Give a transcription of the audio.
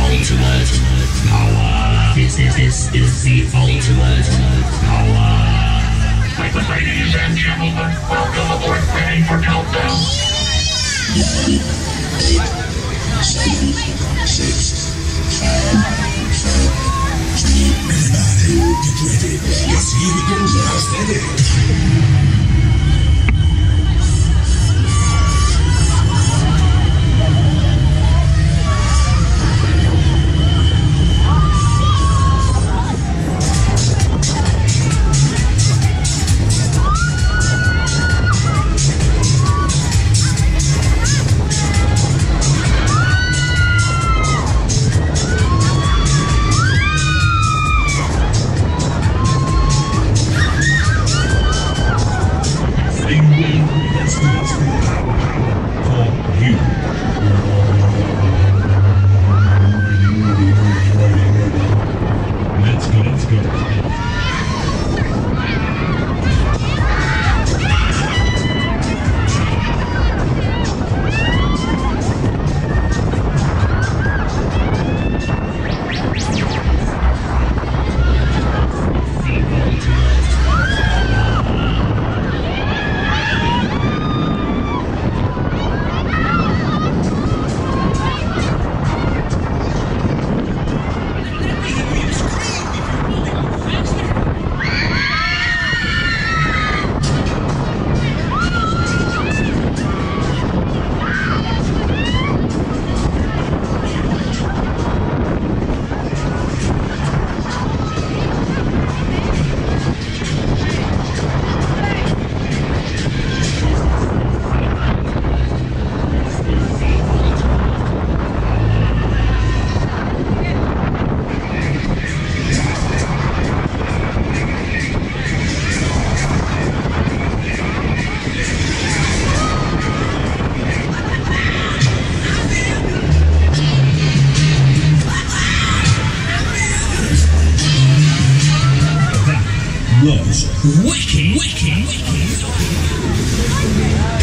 ultimate power. This is the ultimate power. Ladies and gentlemen, welcome aboard, ready for countdown. 9, 8, 7, 6, 5, 4, 3. Everybody, get ready. Yes, here we go. Now steady. Was wicked.